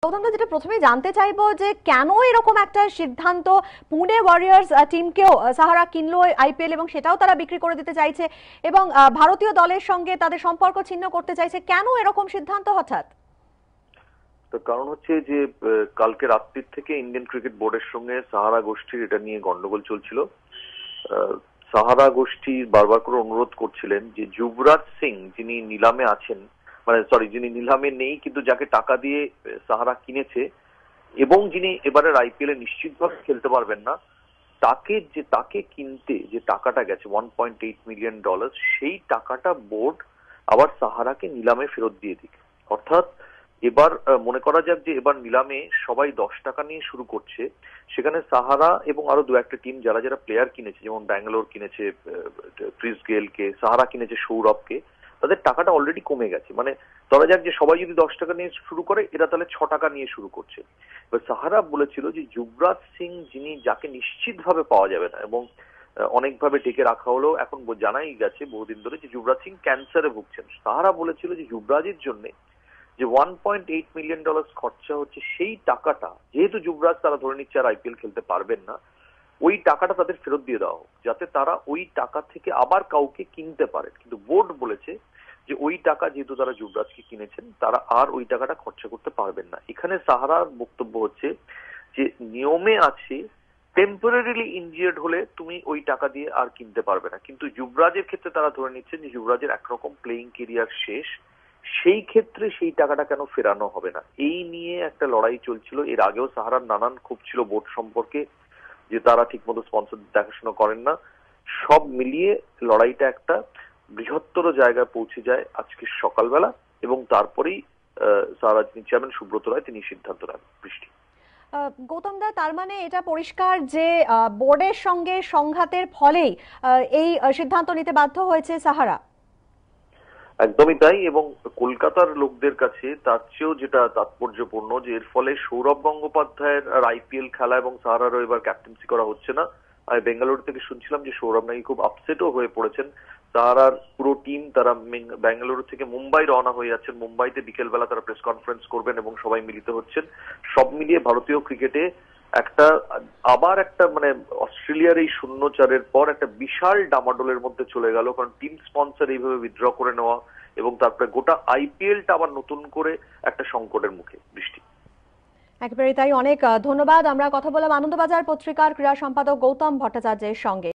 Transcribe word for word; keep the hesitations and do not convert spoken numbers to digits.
গৌতমদা, যেটা প্রথমেই জানতে চাইবো যে কেন এরকম একটা সিদ্ধান্ত, পুনে ওয়ারিয়র্স টিমকেও সাহারা কিনলো আইপিএল এবং সেটাও তারা বিক্রি করে দিতে চাইছে এবং ভারতীয় দলের সঙ্গে তাদের সম্পর্ক ছিন্ন করতে চাইছে, কেন এরকম সিদ্ধান্ত হঠাৎ? তো কারণ হচ্ছে যে কালকে রাত্রির থেকে ইন্ডিয়ান ক্রিকেট বোর্ডের সঙ্গে সাহারা গোষ্ঠীর এটা নিয়ে গন্ডগোল চলছিল। সাহারা গোষ্ঠী বারবার করে অনুরোধ করছিলেন যে যুবরাজ সিং যিনি নিলামে আছেন, মানে সরি যিনি নিলামে নেই কিন্তু যাকে টাকা দিয়ে সাহারা কিনেছে এবং যিনি এবারের আইপিএল এ নিশ্চিতভাবে খেলতে পারবেন না, তাকে যে তাকে কিনতে যে টাকাটা গেছে one point eight million dollar, সেই টাকাটা বোর্ড আবার সাহারাকে নিলামে ফেরত দিয়ে দিক। অর্থাৎ এবার মনে করা যাক যে এবার নিলামে সবাই দশ টাকা নিয়ে শুরু করছে, সেখানে সাহারা এবং আরো দু একটা টিম যারা যারা প্লেয়ার কিনেছে, যেমন ব্যাঙ্গালোর কিনেছে ক্রিস গেলকে, সাহারা কিনেছে সৌরভকে, তাদের টাকাটা অলরেডি কমে গেছে। মানে ধরা যাক যে সবাই যদি দশ টাকা নিয়ে শুরু করে, এরা তাহলে ছ টাকা নিয়ে শুরু করছে। এবার সাহারা বলেছিল যে যুবরাজ সিং যিনি যাকে নিশ্চিতভাবে পাওয়া যাবে না এবং অনেকভাবে ডেকে রাখা হলো, এখন জানাই গেছে বহুদিন ধরে যে যুবরাজ সিং ক্যান্সারে ভুগছেন। সাহারা বলেছিল যে যুবরাজের জন্য যে one point eight million dollar খরচা হচ্ছে, সেই টাকাটা যেহেতু যুবরাজ তারা ধরে নিচ্ছে আর আইপিএল খেলতে পারবেন না, ওই টাকাটা তাদের ফেরত দিয়ে দেওয়া হোক, যাতে তারা ওই টাকা থেকে আবার কাউকে কিনতে পারেন। কিন্তু বোর্ড বলেছে যে ওই টাকা যেহেতু তারা যুবরাজকে কিনেছেন, তারা আর ওই টাকাটা খরচা করতে পারবেন না। এখানে সাহারার বক্তব্য হচ্ছে যে নিয়মে আছে টেম্পোরারিলি ইনজিয়ার্ড হলে তুমি ওই টাকা দিয়ে আর কিনতে পারবে না, কিন্তু যুবরাজের ক্ষেত্রে তারা ধরে নিচ্ছেন যে যুবরাজের একরকম প্লেইং কেরিয়ার শেষ, সেই ক্ষেত্রে সেই টাকাটা কেন ফেরানো হবে না, এই নিয়ে একটা লড়াই চলছিল। এর আগেও সাহারার নানান ক্ষোভ ছিল বোর্ড সম্পর্কে যে তারা ঠিকমতো স্পন্সর দেখাশোনা করেন না। সব মিলিয়ে লড়াইটা একটা বৃহত্তর জায়গায় পৌঁছে যায় আজকে সকালবেলা এবং তারপরেই সাহারা যিনি চেয়ারম্যান সুব্রত রায় তিনি সিদ্ধান্ত নেন। বৃষ্টি। গৌতম দা, তার মানে এটা পরিষ্কার যে বোর্ডের সঙ্গে সংঘাতের ফলেই এই সিদ্ধান্ত নিতে বাধ্য হয়েছে সাহারা। একদমই তাই, এবং কলকাতার লোকদের কাছে তার চেয়েও যেটা তাৎপর্যপূর্ণ যে এর ফলে সৌরভ গঙ্গোপাধ্যায়ের আর আইপিএল খেলা এবং সাহারারও এবার ক্যাপ্টেন্সি করা হচ্ছে না। আমি বেঙ্গালুরু থেকে শুনছিলাম যে সৌরভ নাকি খুব আপসেটও হয়ে পড়েছেন। সাহারার পুরো টিম তারা বেঙ্গালুরু থেকে মুম্বাই রওনা হয়ে যাচ্ছেন, মুম্বাইতে বিকেলবেলা তারা প্রেস কনফারেন্স করবেন এবং সবাই মিলিত হচ্ছেন। সব মিলিয়ে ভারতীয় ক্রিকেটে একটা আবার একটা মানে অস্ট্রেলিয়ার এই শূন্য চারের পর একটা বিশাল ডামাডোলের মধ্যে চলে গেল, কারণ টিম স্পন্সর এইভাবে উইথড্র করে নেওয়া এবং তারপরে গোটা আইপিএলটা আবার নতুন করে একটা সংকটের মুখে। বৃষ্টি। একেবারে তাই, অনেক ধন্যবাদ। আমরা কথা বললাম আনন্দবাজার পত্রিকার ক্রীড়া সম্পাদক গৌতম ভট্টাচার্যের সঙ্গে।